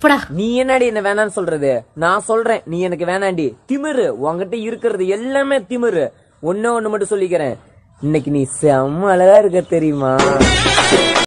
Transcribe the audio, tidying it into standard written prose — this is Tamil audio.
நீ என்னடி என்ன வேணான்னு சொல்றது? நான் சொல்றேன், நீ எனக்கு வேணாண்டி. திமிரு உன்கிட்ட இருக்கிறது எல்லாமே திமிரு. ஒண்ணு மட்டும் சொல்லிக்கிறேன், இன்னைக்கு நீ செம்ம அழகா இருக்க தெரியுமா?